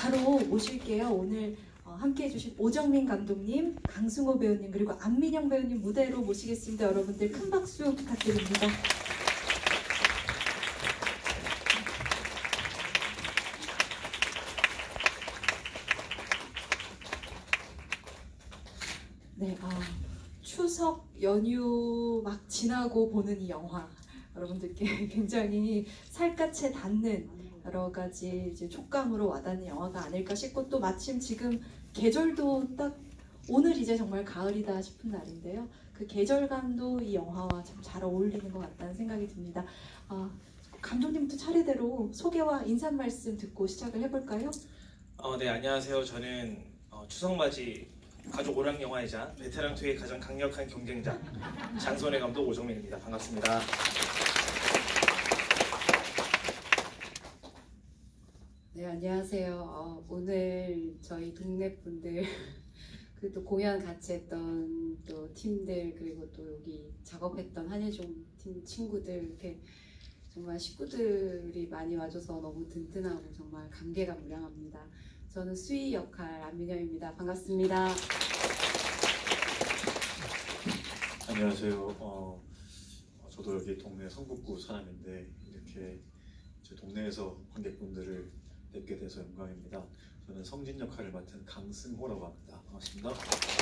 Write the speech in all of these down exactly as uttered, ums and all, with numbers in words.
바로 모실게요. 오늘 함께 해주신 오정민 감독님, 강승호 배우님, 그리고 안민영 배우님 무대로 모시겠습니다. 여러분들 큰 박수 부탁드립니다. 네, 아, 추석 연휴 막 지나고 보는 이 영화 여러분들께 굉장히 살갗에 닿는 여러 가지 이제 촉감으로 와닿는 영화가 아닐까 싶고, 또 마침 지금 계절도 딱 오늘 이제 정말 가을이다 싶은 날인데요. 그 계절감도 이 영화와 참 잘 어울리는 것 같다는 생각이 듭니다. 아, 감독님부터 차례대로 소개와 인사 말씀 듣고 시작을 해볼까요? 어, 네, 안녕하세요. 저는 어, 추석맞이 가족 오락 영화이자 베테랑 투의 가장 강력한 경쟁자 장손의 감독 오정민입니다. 반갑습니다. 네, 안녕하세요. 어, 오늘 저희 동네 분들 그리고 또 공연 같이 했던 또 팀들, 그리고 또 여기 작업했던 한예종 팀 친구들, 이렇게 정말 식구들이 많이 와줘서 너무 든든하고 정말 감개가 무량합니다. 저는 수희 역할 안민영입니다. 반갑습니다. 안녕하세요. 어, 저도 여기 동네 성북구 사람인데 이렇게 제 동네에서 관객분들을 뵙게 돼서 영광입니다. 저는 성진 역할을 맡은 강승호라고 합니다. 반갑습니다.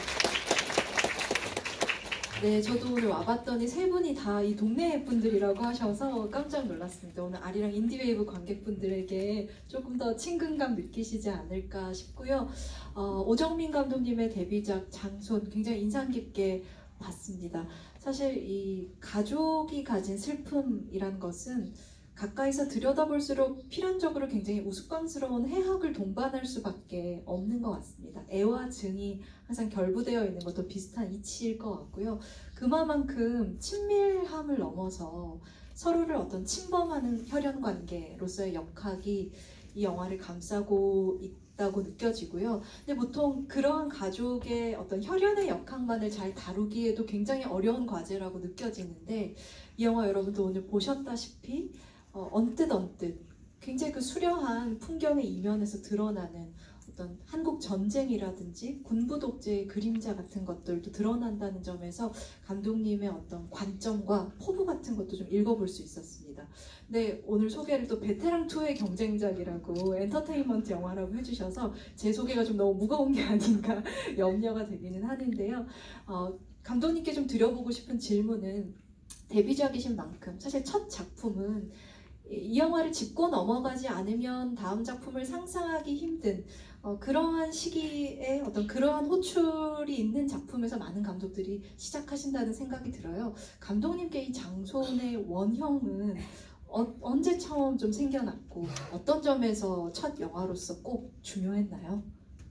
네, 저도 오늘 와봤더니 세 분이 다 이 동네 분들이라고 하셔서 깜짝 놀랐습니다. 오늘 아리랑 인디웨이브 관객분들에게 조금 더 친근감 느끼시지 않을까 싶고요. 어, 오정민 감독님의 데뷔작 장손 굉장히 인상 깊게 봤습니다. 사실 이 가족이 가진 슬픔이란 것은 가까이서 들여다볼수록 필연적으로 굉장히 우스꽝스러운 해학을 동반할 수밖에 없는 것 같습니다. 애와 증이 항상 결부되어 있는 것도 비슷한 이치일 것 같고요. 그만큼 친밀함을 넘어서 서로를 어떤 침범하는 혈연관계로서의 역학이 이 영화를 감싸고 있다고 느껴지고요. 근데 보통 그러한 가족의 어떤 혈연의 역학만을 잘 다루기에도 굉장히 어려운 과제라고 느껴지는데, 이 영화 여러분도 오늘 보셨다시피 어, 언뜻 언뜻 굉장히 그 수려한 풍경의 이면에서 드러나는 어떤 한국 전쟁이라든지 군부 독재의 그림자 같은 것들도 드러난다는 점에서 감독님의 어떤 관점과 포부 같은 것도 좀 읽어볼 수 있었습니다. 네, 오늘 소개를 또 베테랑 투의 경쟁작이라고 엔터테인먼트 영화라고 해주셔서 제 소개가 좀 너무 무거운 게 아닌가 염려가 되기는 하는데요. 어, 감독님께 좀 드려보고 싶은 질문은, 데뷔작이신 만큼 사실 첫 작품은 이 영화를 짚고 넘어가지 않으면 다음 작품을 상상하기 힘든 어, 그러한 시기에 어떤 그러한 호출이 있는 작품에서 많은 감독들이 시작하신다는 생각이 들어요. 감독님께 이 장손의 원형은 어, 언제 처음 좀 생겨났고 어떤 점에서 첫 영화로서 꼭 중요했나요?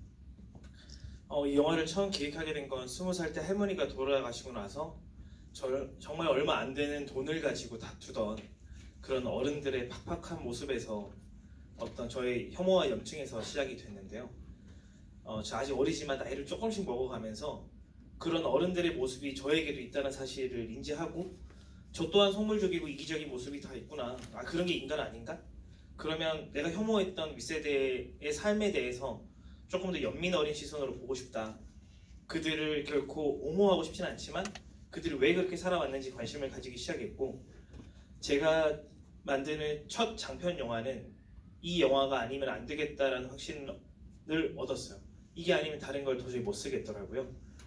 어, 이 영화를 처음 기획하게 된 건 스무 살 때 할머니가 돌아가시고 나서 저, 정말 얼마 안 되는 돈을 가지고 다투던 그런 어른들의 팍팍한 모습에서 어떤 저의 혐오와 염증에서 시작이 됐는데요. 어, 저 아직 어리지만 나이를 조금씩 먹어가면서 그런 어른들의 모습이 저에게도 있다는 사실을 인지하고, 저 또한 속물적이고 이기적인 모습이 다 있구나, 아 그런 게 인간 아닌가? 그러면 내가 혐오했던 윗세대의 삶에 대해서 조금 더 연민 어린 시선으로 보고 싶다. 그들을 결코 옹호하고 싶진 않지만 그들이 왜 그렇게 살아왔는지 관심을 가지기 시작했고, 제가 만드는 첫 장편 영화는 이 영화가 아니면 안 되겠다라는 확신을 얻었어요. 이게 아니면 다른 걸 도저히 못 쓰겠더라고요.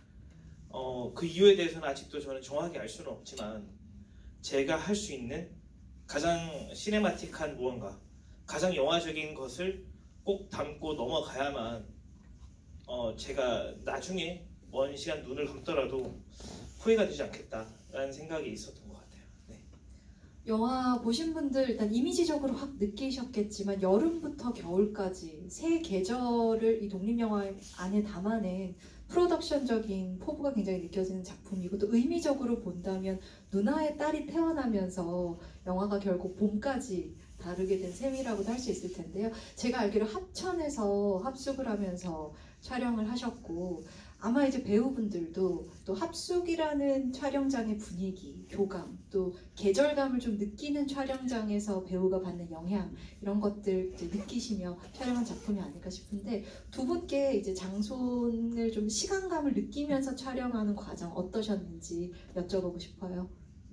어, 그 이유에 대해서는 아직도 저는 정확히 알 수는 없지만, 제가 할 수 있는 가장 시네마틱한 무언가, 가장 영화적인 것을 꼭 담고 넘어가야만 어, 제가 나중에 먼 시간 눈을 감더라도 후회가 되지 않겠다라는 생각이 있었던 것 같아요. 네. 영화 보신 분들 일단 이미지적으로 확 느끼셨겠지만, 여름부터 겨울까지 세 계절을 이 독립영화 안에 담아낸 프로덕션적인 포부가 굉장히 느껴지는 작품이고, 또 의미적으로 본다면 누나의 딸이 태어나면서 영화가 결국 봄까지 다루게 된 셈이라고도 할 수 있을 텐데요. 제가 알기로 합천에서 합숙을 하면서 촬영을 하셨고, 아마 이제 배우분들도 또 합숙이라는 촬영장의 분위기, 교감, 또 계절감을 좀 느끼는 촬영장에서 배우가 받는 영향 이런 것들 이제 느끼시며 촬영한 작품이 아닐까 싶은데 두 분께 이제 장손을 좀 시간감을 느끼면서 촬영하는 과정 어떠셨는지 여쭤보고 싶어요.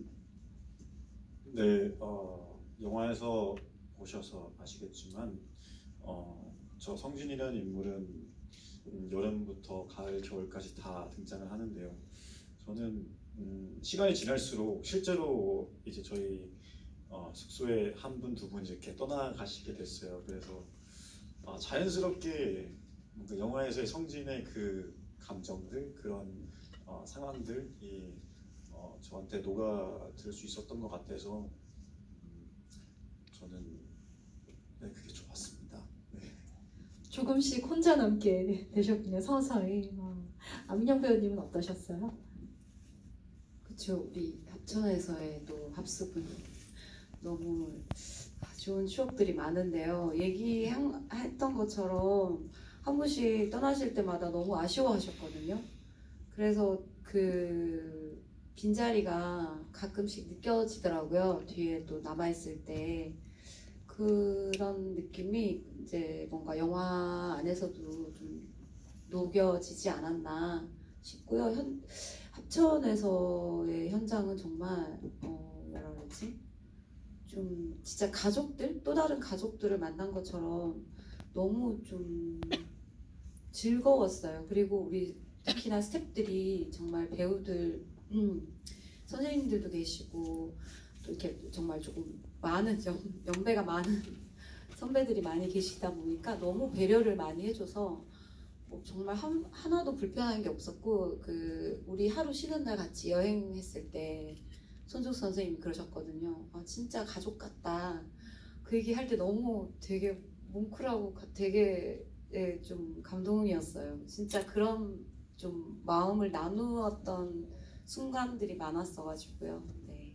네, 어, 영화에서 보셔서 아시겠지만 어, 저 성진이라는 인물은 음, 여름부터 가을, 겨울까지 다 등장을 하는데요. 저는 음, 시간이 지날수록 실제로 이제 저희 어, 숙소에 한 분, 두 분 이렇게 떠나가시게 됐어요. 그래서 어, 자연스럽게 뭔가 영화에서의 성진의 그 감정들, 그런 어, 상황들이 어, 저한테 녹아들 수 있었던 것 같아서 음, 저는 네, 그게 좋았습니다. 네. 조금씩 혼자 남게 되셨군요. 서서히. 어. 안민영 배우님은 어떠셨어요? 그쵸, 우리 합천에서의 또 합숙은 너무 좋은 추억들이 많은데요. 얘기했던 것처럼 한 분씩 떠나실 때마다 너무 아쉬워하셨거든요. 그래서 그 빈자리가 가끔씩 느껴지더라고요. 뒤에 또 남아있을 때. 그런 느낌이 이제 뭔가 영화 안에서도 좀 녹여지지 않았나 싶고요. 현, 합천에서의 현장은 정말 어, 뭐라 그러지? 좀 진짜 가족들, 또 다른 가족들을 만난 것처럼 너무 좀 즐거웠어요. 그리고 우리 특히나 스태프들이 정말 배우들, 음, 선생님들도 계시고 또 이렇게 정말 조금 많은 연, 연배가 많은 선배들이 많이 계시다 보니까 너무 배려를 많이 해줘서 뭐 정말 한, 하나도 불편한 게 없었고 그 우리 하루 쉬는 날 같이 여행했을 때 손석 선생님이 그러셨거든요. 아, 진짜 가족 같다. 그 얘기 할 때 너무 되게 뭉클하고 되게 예, 좀 감동이었어요. 진짜 그런 좀 마음을 나누었던 순간들이 많았어가지고요. 네.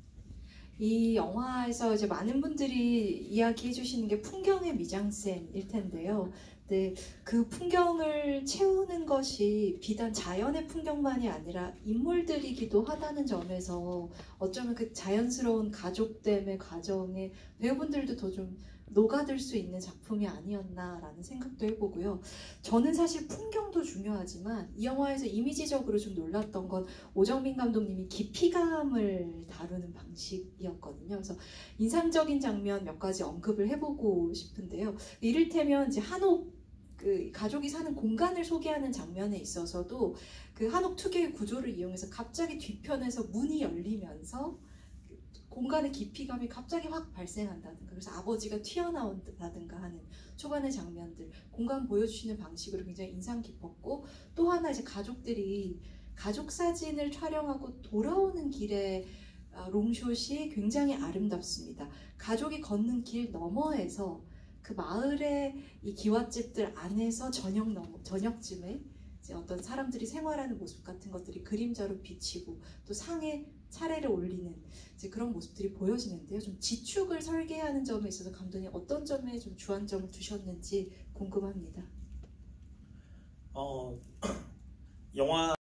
이 영화에서 이제 많은 분들이 이야기해 주시는 게 풍경의 미장센일 텐데요. 네, 그 풍경을 채우는 것이 비단 자연의 풍경만이 아니라 인물들이기도 하다는 점에서 어쩌면 그 자연스러운 가족됨의 과정에 배우분들도 더 좀 녹아들 수 있는 작품이 아니었나라는 생각도 해보고요. 저는 사실 풍경도 중요하지만 이 영화에서 이미지적으로 좀 놀랐던 건 오정민 감독님이 깊이감을 다루는 방식이었거든요. 그래서 인상적인 장면 몇 가지 언급을 해보고 싶은데요. 이를테면 이제 한옥 그 가족이 사는 공간을 소개하는 장면에 있어서도 그 한옥 특유의 구조를 이용해서 갑자기 뒤편에서 문이 열리면서 공간의 깊이감이 갑자기 확 발생한다든가 그래서 아버지가 튀어나온다든가 하는 초반의 장면들 공간 보여주시는 방식으로 굉장히 인상 깊었고 또 하나 이제 가족들이 가족 사진을 촬영하고 돌아오는 길에 롱숏이 굉장히 아름답습니다. 가족이 걷는 길 너머에서 그 마을의 이 기와집들 안에서 저녁 넘어, 저녁쯤에 이제 어떤 사람들이 생활하는 모습 같은 것들이 그림자로 비치고 또 상에 차례를 올리는 이제 그런 모습들이 보여지는데요. 좀 지축을 설계하는 점에 있어서 감독님 어떤 점에 좀 주안점을 두셨는지 궁금합니다. 어, 영화